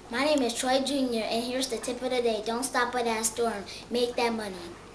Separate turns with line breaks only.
My name is Troy Jr. and here's the tip of the day. Don't stop at that storm. Make that money.